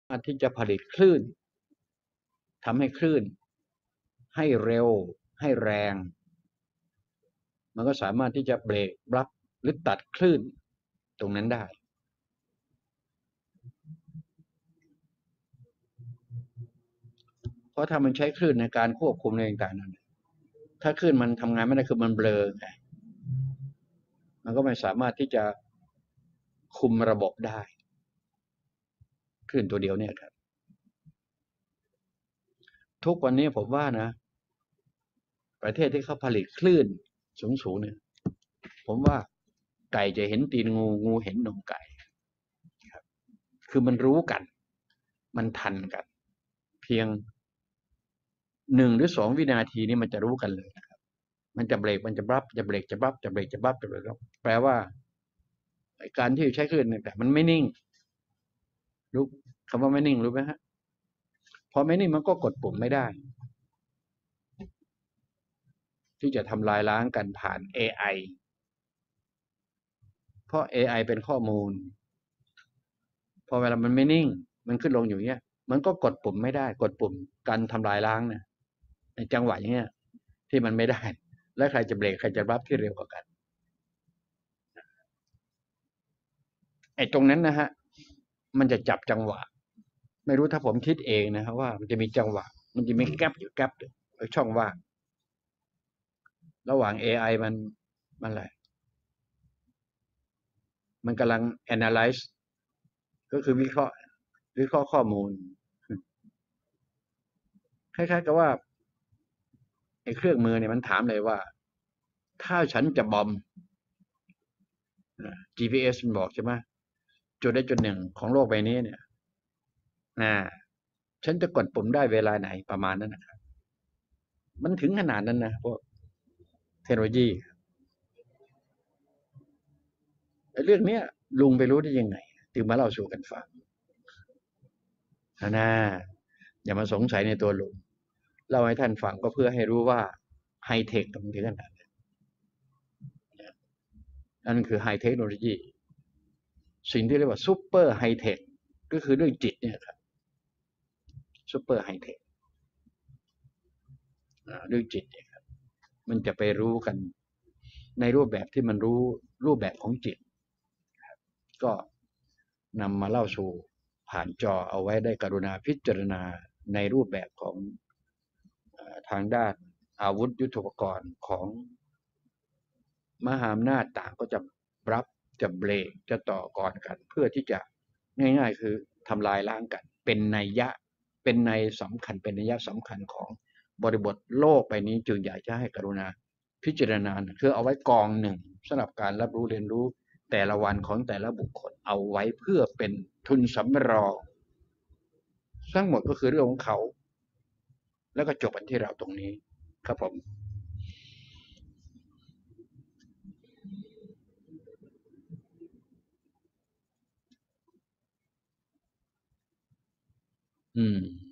ารถที่จะผลิตคลื่นทำให้คลื่นให้เร็วให้แรงมันก็สามารถที่จะเบรกรับหรือตัดคลื่นตรงนั้นได้เพราะถ้ามันใช้คลื่นในการควบคุมอะไรต่างๆนั้นถ้าคลื่นมันทำงานไม่ได้คือมันเบลอไงมันก็ไม่สามารถที่จะคุมระบบได้คลื่นตัวเดียวเนี่ยครับทุกวันนี้ผมว่านะประเทศที่เขาผลิตคลื่นสูงๆเนี่ยผมว่าไก่จะเห็นตีนงูงูเห็นนมไก่ครับคือมันรู้กันมันทันกันเพียง1 หรือ 2 วินาทีนี่มันจะรู้กันเลยนะครับมันจะเบรกมันจะบับจะเบรกจะบับจะเบรกจะบับจะเบรกแปลว่าการที่ใช้คลื่นแต่มันไม่นิ่งรู้คำว่าไม่นิ่งรู้ไหมฮะพอไม่นิ่งมันก็กดปุ่มไม่ได้ที่จะทำลายล้างกันผ่าน AI เพราะ AI เป็นข้อมูลพอเวลามันไม่นิ่งมันขึ้นลงอยู่เงี้ยมันก็กดปุ่มไม่ได้กดปุ่มการทำลายล้างเนี่ยในจังหวะอย่างเงี้ยที่มันไม่ได้แล้วใครจะเบรกใครจะรับที่เร็วกว่ากันไอ้ตรงนั้นนะฮะมันจะจับจังหวะไม่รู้ถ้าผมคิดเองนะครับว่ามันจะมีจังหวะมันจะมีแกลบอยู่แกลบช่องว่างระหว่าง AI มันอะไรมันกำลัง analyze ก็คือวิเคราะห์ข้อมูลคล้ายๆกับว่าไอ้เครื่องมือเนี่ยมันถามเลยว่าถ้าฉันจะบอม GPS มันบอกใช่ไหมจุดใดจุดหนึ่งของโลกใบนี้เนี่ยนะฉันจะกดปุ่มได้เวลาไหนประมาณนั้นนะครับมันถึงขนาดนั้นนะพวกเทคโนโลยีเรื่องเนี้ยลุงไปรู้ได้ยังไงถึงมาเล่าสู่กันฟังนะอย่ามาสงสัยในตัวลุงเล่าให้ท่านฟังก็เพื่อให้รู้ว่าไฮเทคตรงถึงขนาดนั้นนั่นคือไฮเทคโนโลยีสิ่งที่เรียกว่าซูเปอร์ไฮเทคก็คือเรื่องจิตเนี่ยครับซูเปอร์ไฮเทคเรื่องจิตเนี่ยครับมันจะไปรู้กันในรูปแบบที่มันรู้รูปแบบของจิตก็นำมาเล่าสู่ผ่านจอเอาไว้ได้กรุณาพิจารณาในรูปแบบของทางด้านอาวุธยุทโธปกรณ์ของมหาอำนาจต่างก็จะรับจะเบรกจะต่อกรกันเพื่อที่จะง่ายๆคือทำลายล้างกันเป็นนัยยะเป็นในสำคัญเป็นนัยยะสำคัญของบริบทโลกใบนี้จึงอยากจะให้กรุณาพิจารณาคือเอาไว้กองหนึ่งสำหรับการรับรู้เรียนรู้แต่ละวันของแต่ละบุคคลเอาไว้เพื่อเป็นทุนสำรองทั้งหมดก็คือเรื่องของเขาแล้วก็จบกันที่เราตรงนี้ครับผมอืม